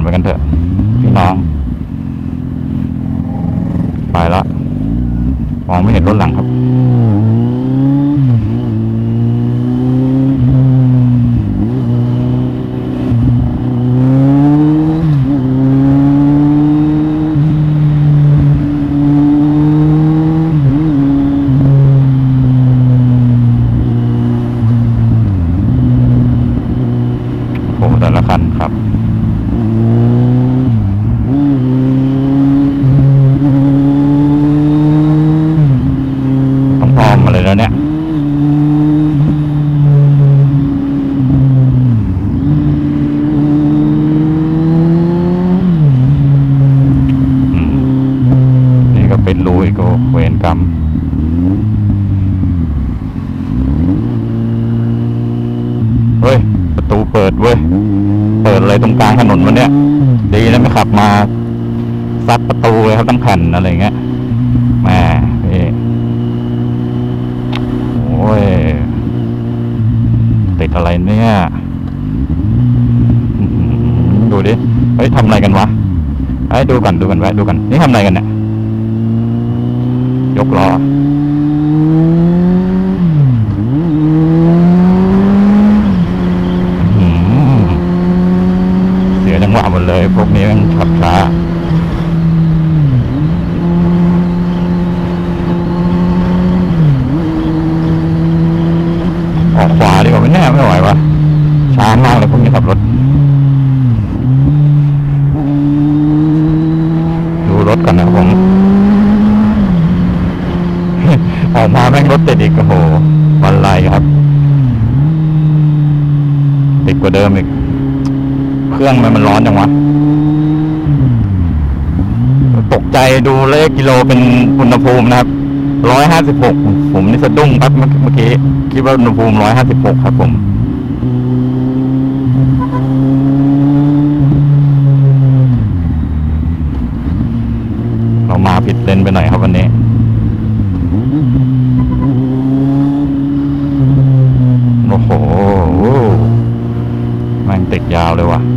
ไปกันเถอะพี่น้องไปละมองไม่เห็นรถหลังครับแต่ละคันครับต้องพร้อมมาเลยแล้วเนี่ยนี่ก็เป็นรูอีกเวรกรรมเฮ้ยประตูเปิดเว้ยเปิดอะไรตรงกลางถนนวันเนี้ยดีนะไม่ขับมาซัดประตูเลยครับตั้งแผ่นอะไรเงี้ยแม่พี่โอ้ยติดอะไรเนี่ยดูดิเฮ้ยทำอะไรกันวะไอ้ดูกันแวะดูกันนี่ทำอะไรกันเนี่ยยกล้อจังหวะหมดเลยพวกนี้มันขับช้าออกขวาดีกว่าไม่แน่ไม่ไหววะช้ามากเลยพวกนี้ขับรถดูรถกันนะผม ออกมาแม่งรถติดอีกโอ้โหวันไรครับติดกว่าเดิมอีกเครื่องมันร้อนจังวะตกใจดูเลขกิโลเป็นอุณหภูมินะครับ156ผมนี่สะดุ้งครับเมื่อกี้คิดว่าอุณหภูมิ156ครับผมเรามาผิดเลนไปหน่อยครับวันนี้โอ้โหแม่งติดยาวเลยว่ะ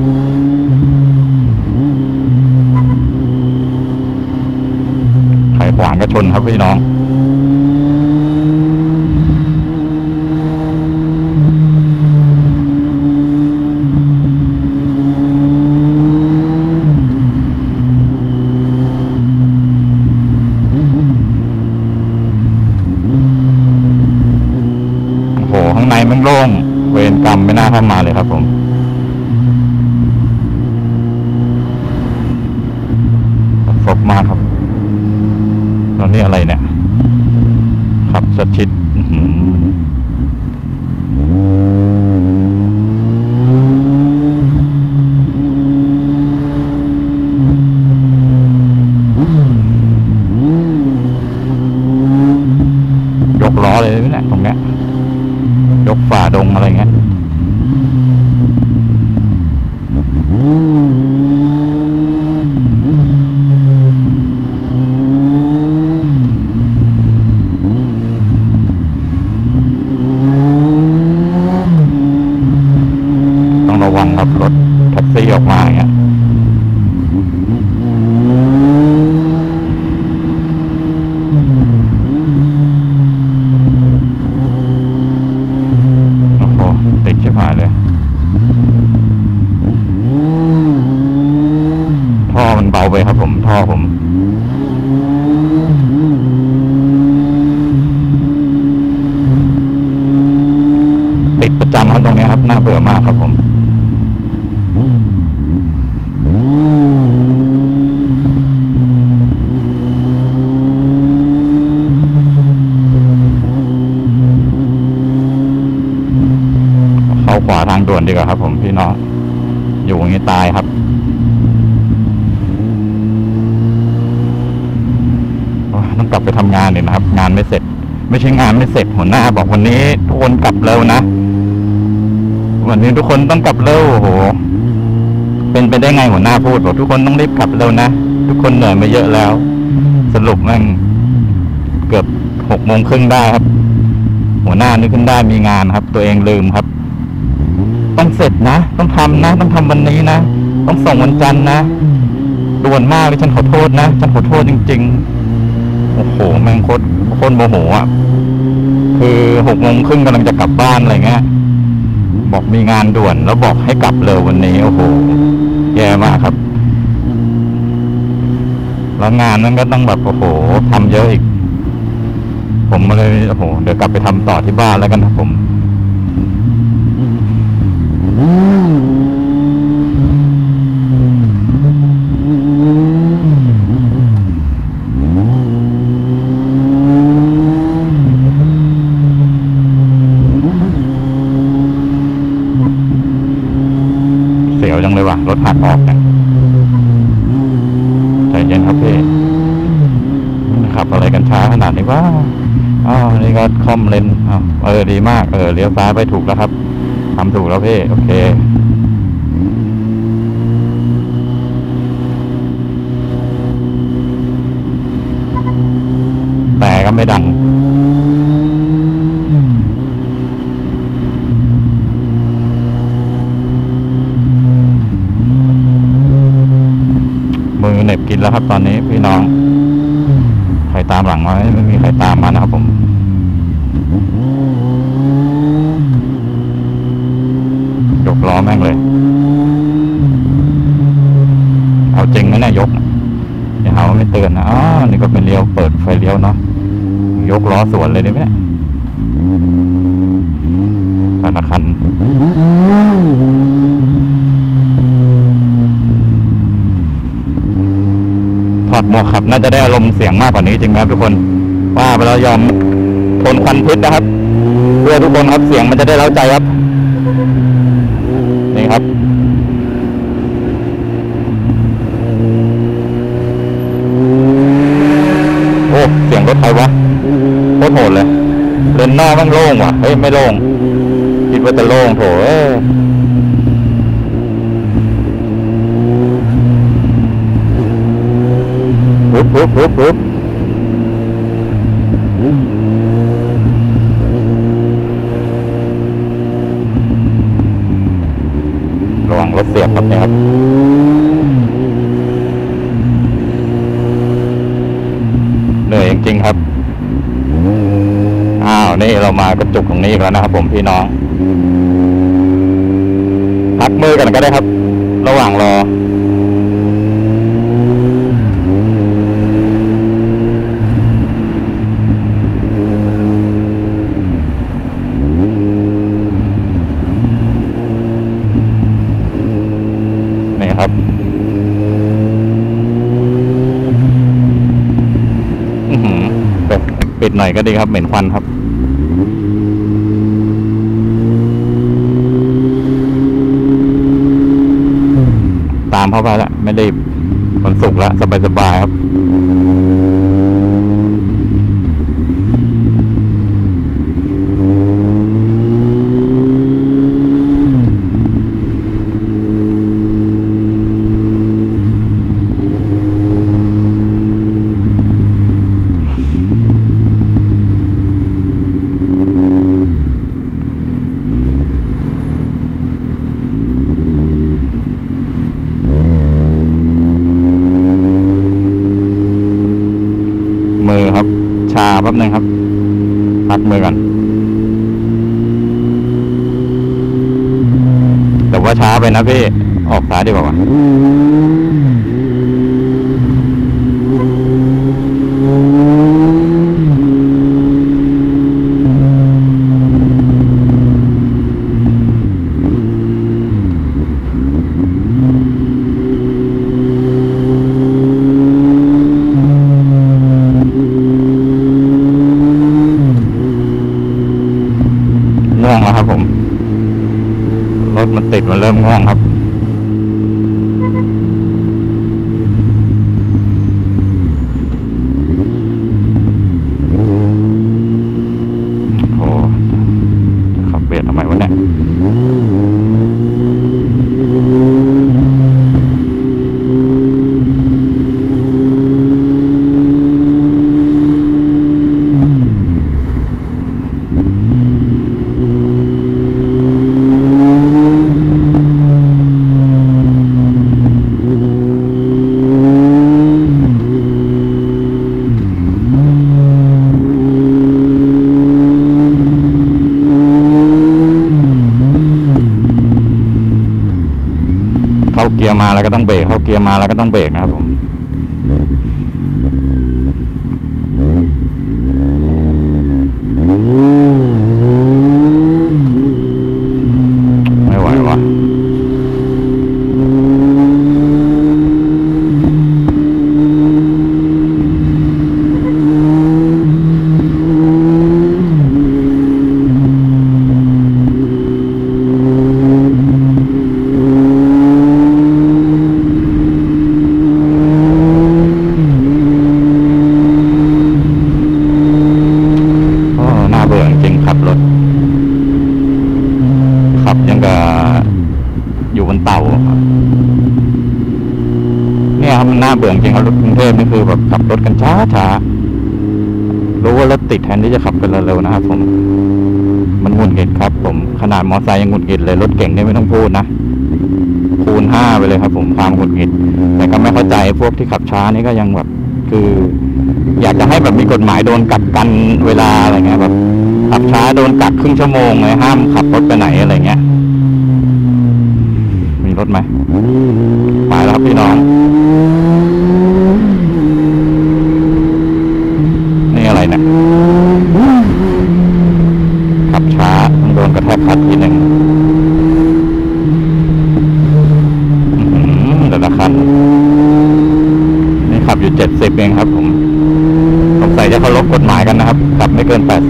ใครขวางก็ชนครับพี่น้องโอ้โหข้างในมันโล่งเวรกรรมไม่น่าเข้ามาเลยครับผมศพมากครับตอนนี้อะไรเนี่ยขับสัดชิดยกล้อเลยเนี่ยตรงเนี้ยยกฝ่าดงอะไรเงี้ยต้องระวังครับรถแท็กซี่ออกมาอย่างเงี้ยติดชิบหายเลยท่อมันเบาไปครับผมท่อผมติดประจำครับตรงนี้ครับน่าเบื่อมากครับผมเข้าขวาทางด่วนดีกว่าครับผมพี่น้องอยู่อย่างนี้ตายครับต้องกลับไปทำงานเลยนะครับงานไม่เสร็จไม่ใช่งานไม่เสร็จหัวหน้าบอกวันนี้ทุกคนกลับเร็วนะวันนี้ทุกคนต้องกลับเร็วโอ้โหเป็นไปได้ไงหัวหน้าพูดบอกทุกคนต้องรีบกลับเร็วนะทุกคนเหนื่อยมาเยอะแล้วสรุปแม่งเกือบ6:30ได้ครับหัวหน้านึกขึ้นได้มีงานครับตัวเองลืมครับต้องเสร็จนะต้องทำนะต้องทำวันนี้นะต้องส่งวันจันทร์นะด่วนมากเลยฉันขอโทษนะฉันขอโทษจริงๆโอ้โหแม่งโคตรโมโหอ่ะคือ6:30กำลังจะกลับบ้านอะไรเงี้ยบอกมีงานด่วนแล้วบอกให้กลับเร็ววันนี้โอ้โหแย่มากครับแล้วงานนั้นก็ต้องแบบโอ้โหทำเยอะอีกผมมาเลยโอ้โหเดี๋ยวกลับไปทำต่อที่บ้านแล้วกันครับผมเสียวจังเลยว่ะรถหักออกเนี่ยใจเย็นครับพี่ขับอะไรกันช้าขนาดนี้วะนี่ก็คอมเลนดีมากเลี้ยวซ้ายไปถูกแล้วครับทำถูกแล้วพี่โอเคแต่ก็ไม่ดังมือเหน็บกินแล้วครับตอนนี้พี่น้องใครตามหลังมาไม่มีใครตามมานะครับผมยกล้อแม่งเลยเอาจริงนะเนี่ยยกอย่าหาว่าไม่เตือนนะนี่ก็เป็นเลี้ยวเปิดไฟเลี้ยวเนาะยกล้อสวนเลยได้ไหมแต่ละคันถอดหมวกขับน่าจะได้อารมณ์เสียงมากกว่านี้จริงครับทุกคนว่าไปแล้วยอมทนควันพิษนะครับเพื่อทุกคนครับเสียงมันจะได้เร้าใจครับนี่ครับโอ้เสียงรถใครวะโคตรโหดเลยเลนหน้ามันโล่งว่ะเฮ้ยไม่โล่งคิดว่าจะโล่งโถปุ๊บระวังรถเสียบครับเนี่ยครับเหนื่อยจริงๆครับนี่เรามากระจุกตรงนี้อีกแล้วนะครับผมพี่น้องพักมือกันก็ได้ครับระหว่างรอปิดหน่อยก็ดีครับเหม็นควันครับตามเข้าไปแล้วไม่รีบวันศุกร์แล้วสบายๆครับมือครับชาแป๊บนึงครับพักมือก่อนแต่ว่าช้าไปนะพี่ออกซ้ายดีกว่าง่วงแล้วครับผมรถมันติดมันเริ่มง่วงครับโอ้จะขับเบียดทำไมวะเนี่ย โกียร์มาแล้วก็ต้องเบรกเข้าเกียร์มาแล้วก็ต้องเบรกนะครับผมไม่ไหววะอยู่บนเต่าเนี่ยครับมันน่าเบื่อจริงครับรถกรุงเทพนี่คือแบบขับรถกันช้ารู้ว่ารถติดแทนที่จะขับกันเร็วๆนะครับผมมันหงุดหงิดครับผมขนาดมอเตอร์ไซค์ยังหงุดหงิดเลยรถเก่งนี่ไม่ต้องพูดนะคูณ5ไปเลยครับผมความหงุดหงิดแต่ก็ไม่เข้าใจพวกที่ขับช้านี่ก็ยังแบบคืออยากจะให้แบบมีกฎหมายโดนกักกันเวลาอะไรเงี้ยแบบขับช้าโดนกักครึ่งชั่วโมงเลยห้ามขับรถไปไหนอะไรเงี้ยมีรถไหมไปแล้วครับพี่น้องนี่อะไรเนี่ยขับช้าต้องโดนกระแทกคัดทีหนึ่งแต่ละคันนี่ขับอยู่70เองครับผมสงสัยจะเคารพกฎหมายกันนะครับขับไม่เกิน80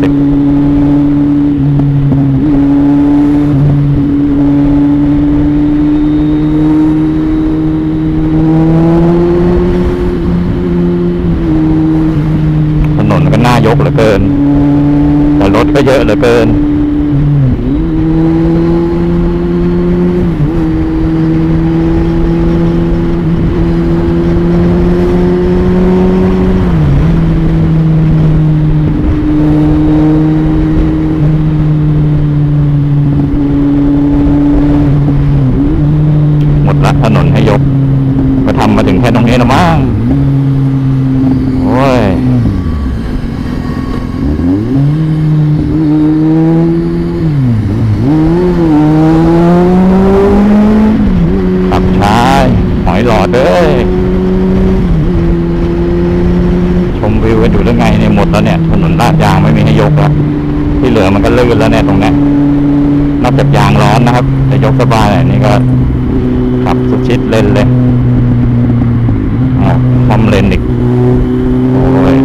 ยกเหลือเกินแต่รถก็เยอะเหลือเกินหมดละถนนให้ยกก็ทำมาถึงแค่ตรงนี้นะมั้งโอ้ยหลอดเลยชมวิวกันอยู่หรือไงเนี่ยหมดแล้วเนี่ยถนนลาดยางไม่มีให้ยกแล้วที่เหลือมันก็ลื่นแล้วเนี่ยตรงนี้นอกจากยางร้อนนะครับจะยกสบายนี่ก็ขับสุดชิดเลนเลยคอมเลนอีกโอ้ย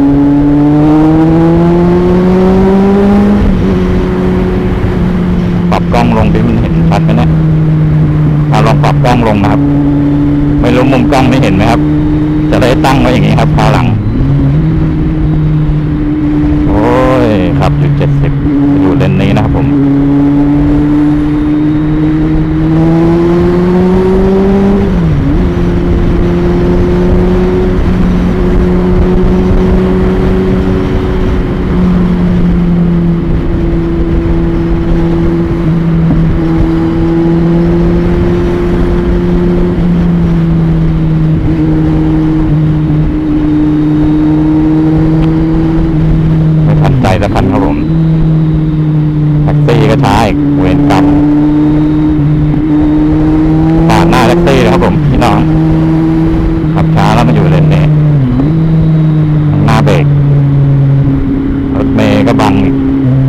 ปรับกล้องลงดิมันเห็นชัดไหมเนี่ยลองปรับกล้องลงนะครับไม่รู้มุมกล้องไม่เห็นไหมครับจะได้ตั้งไว้อย่างนี้ครับคราวหลังโอ้ยขับอยู่70อยู่เลนนี้นะครับผมละคันครับผมแท็กซี่ก็ช้าอีกเวรกรรมปาดหน้าแท็กซี่เลยครับผมพี่น้องขับช้าแล้วมาอยู่เลนนี้หน้าเบรกรถเมย์ก็บังอีก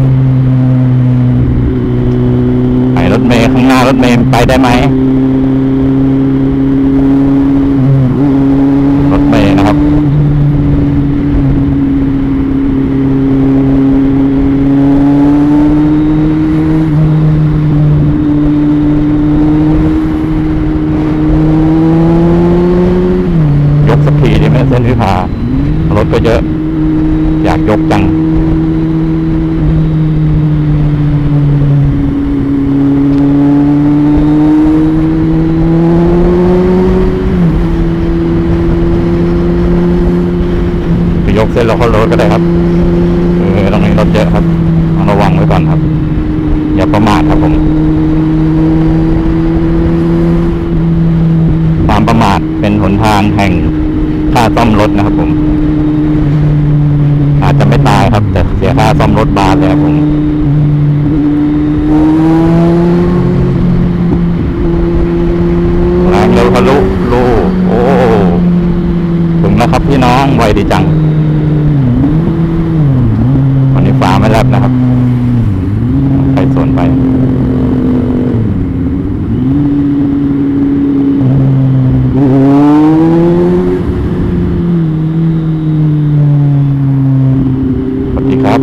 ไปรถเมย์ข้างหน้ารถเมย์ไปได้ไหมรถเมย์นะครับเส้นวิภารถก็เยอะอยากยกจังไปยกเส้นเราเข้ารถก็ได้ครับตรงนี้รถเยอะครับต้องระวังไว้ก่อนครับอย่าประมาทครับผมความประมาทเป็นหนทางแห่งค่าซ่อมรถนะครับผมอาจจะไม่ตายครับแต่เสียค่าซ่อมรถบาทเลยครับผมแรงทะลุลูโอ้ถึงแล้วครับพี่น้องไวดีจังวันนี้ฟ้าไม่แลบนะครับไปสวนไปสวัสดีครับ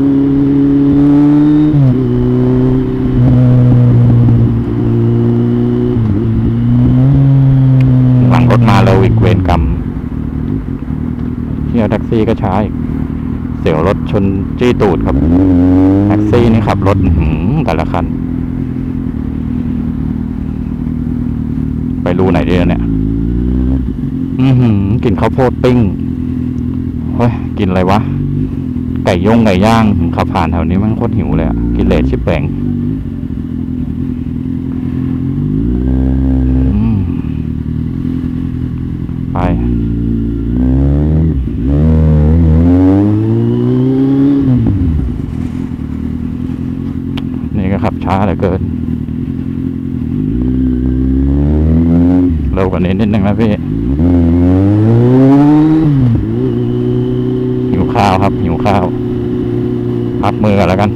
หลังรถมาแล้วอีกเวรกรรมเที่ยวแท็กซี่ก็ช้าอีกเสียวรถชนจี้ตูดครับแท็กซี่นี่ขับรถแต่ละคันไปรูไหนดีเนี่ยกินข้าวโพดปิ้งเฮ้ยกินอะไรวะไก่ย่างขับผ่านแถวนี้มันโคตรหิวเลยอ่ะกินเลสชิบแปงไปนี่ก็ขับช้าเหลือเกินเร็วกว่านี้นิดนึงนะพี่หิวข้าวครับหิวข้าวพักมือกันแล้วกัน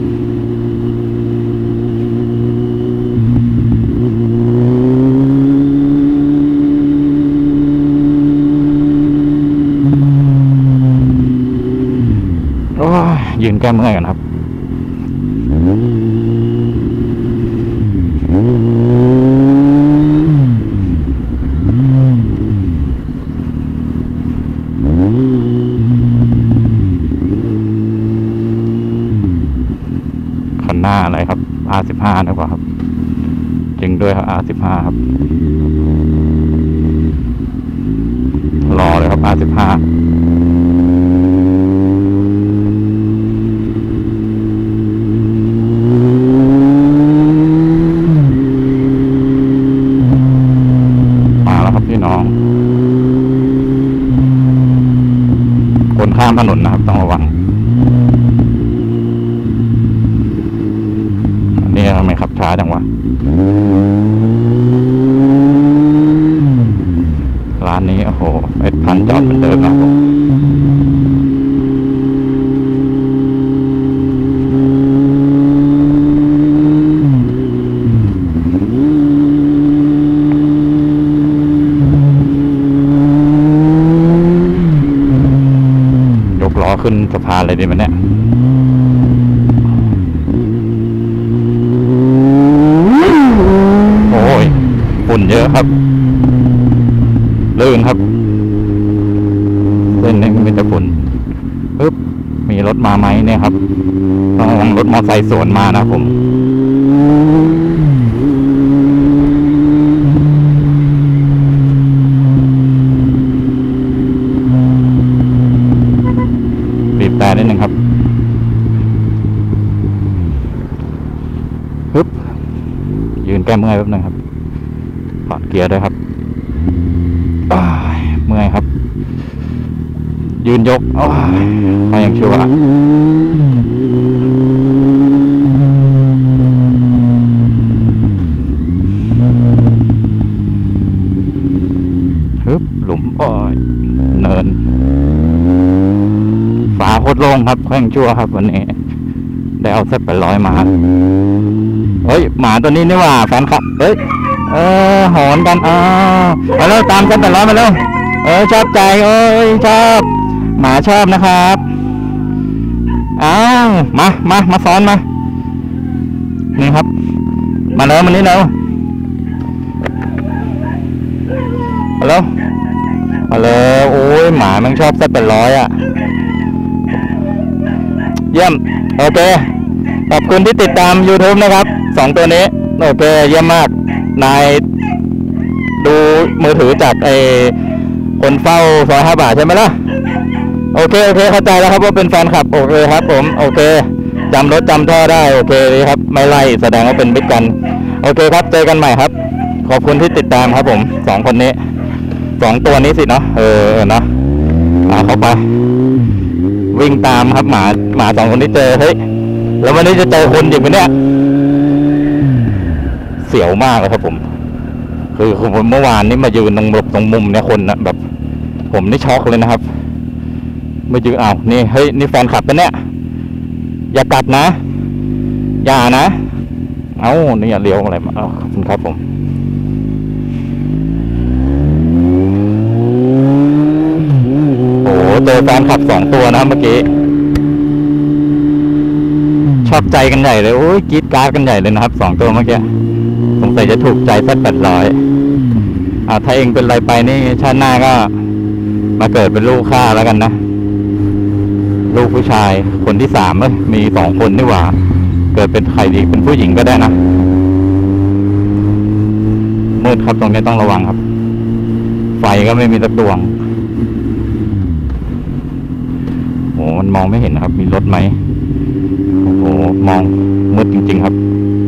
โอ้ยยืนแก้เมื่อยกันครับคันหน้าอะไรครับ R15 นะกว่าครับจริงด้วยครับ R15 ครับรอเลยครับ R15พี่น้องคนข้ามถนนนะครับต้องระวังอันนี้ทำไมขับช้าจังวะร้านนี้โอ้โห1,000จอดเหมือนเดิมนะครับขึ้นสะพานอะไรดีมันเนี่ยโอ้ยฝุ่นเยอะครับลื่นครับเส้นนี้มีแต่ฝุ่นปึ๊บมีรถมาไหมเนี่ยครับต้องระวังรถมอเตอร์ไซค์สวนมานะผมแต่นิดนึงครับปึ๊บยืนแก้เมื่อยแป๊บนึงครับถอดเกียร์ด้วยครับเมื่อยครับยืนยกไปยังชั่วปึ๊บหลุมเนินฝาโคตรโล่งครับแข้งชั่วครับวันนี้ได้เอา700มาเฮ้ยหมาตัวนี้นี่ว่าแฟนคลับหอนกันมาแล้วตาม700มาแล้วชอบใจชอบหมาชอบนะครับมาซ้อนมานี่ครับมาแล้วมันนี้แล้วมาแล้วโอ้ยหมามันชอบ700อ่ะเยี่ยมโอเคขอบคุณที่ติดตาม YouTube นะครับ2ตัวนี้โอเคเยี่ยมมากนายดูมือถือจากคนเฝ้าซอย5 บาทใช่ไหมล่ะโอเคเข้าใจแล้วครับว่าเป็นแฟนคลับโอเคครับผมโอเคจำรถจำท่อได้โอเคครับไม่ไล่แสดงว่าเป็นมิตรกันโอเคครับเจอกันใหม่ครับขอบคุณที่ติดตามครับผม2คนนี้2ตัวนี้สิเนาะเนาะเข้าไปวิ่งตามครับหมา2คนที่เจอเฮ้ยแล้ววันนี้จะเจอคนอีกไหมเนี่ยเสียวมากเลยครับผมคือผมเมื่อวานนี้มายืนตรงหลบตรงมุมเนี่ยคนนะแบบ ผมนี่ช็อกเลยนะครับมายืนนี่เฮ้ยนี่แฟนคลับปะเนี่ยอย่ากลับนะอย่านะนี่อย่าเลี้ยวอะไรมาขอบคุณครับผมโอ้เจอแฟนคลับ2 ตัวนะเมื่อกี้ชอบใจกันใหญ่เลยโอ้ยกรี๊ดกราดกันใหญ่เลยนะครับ2 ตัวเมื่อกี้สงสัยจะถูกใจสัก800ถ้าเองเป็นไรไปนี่ชาติหน้าก็มาเกิดเป็นลูกข้าแล้วกันนะลูกผู้ชายคนที่3มี2 คนนี่หว่าเกิดเป็นใครดีเป็นผู้หญิงก็ได้นะมืดครับตรงนี้ต้องระวังครับไฟก็ไม่มีสักดวงโอ้มันมองไม่เห็นนะครับมีรถไหมโอ้โหมองมืดจริงๆครับ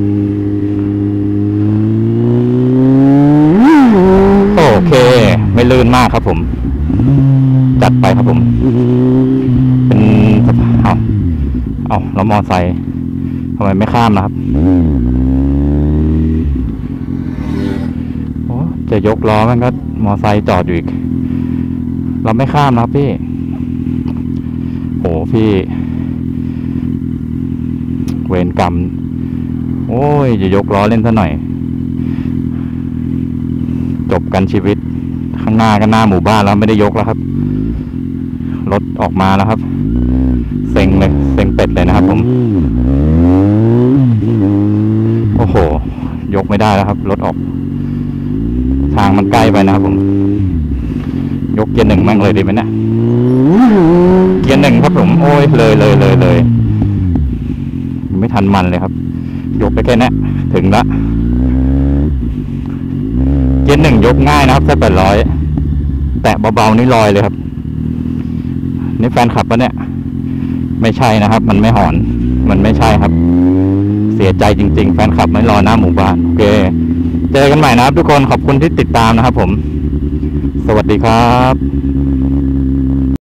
โอเคไม่ลื่นมากครับผมจัดไปครับผมเป็นแล้วมอไซค์ทำไมไม่ข้ามนะครับโอ้จะยกล้อมันก็มอไซค์จอดอยู่อีกเราไม่ข้ามนะครับพี่โอ้พี่เวรกรรมโอ้ยจะยกล้อเล่นซะหน่อยจบกันชีวิตข้างหน้าก็หน้าหมู่บ้านแล้วไม่ได้ยกแล้วครับรถออกมาแล้วครับเซ็งเลยเซ็งเป็ดเลยนะครับผมโอ้โหยกไม่ได้แล้วครับรถออกทางมันใกล้ไปนะครับผมยกเกียร์ 1มั่งเลยดีไหมเนี่ยเกียร์ 1ครับผมโอ้ยเลยไม่ทันมันเลยครับยกไปแค่นี้ถึงละเกียร์ 1ยกง่ายนะครับสัก800แต่เบาๆนี่ลอยเลยครับนี่แฟนคลับปะเนี่ยไม่ใช่นะครับมันไม่หอนมันไม่ใช่ครับเสียใจจริงๆแฟนคลับไม่รอหน้าหมู่บ้านโอเคเจอกันใหม่นะครับทุกคนขอบคุณที่ติดตามนะครับผมสวัสดีครับ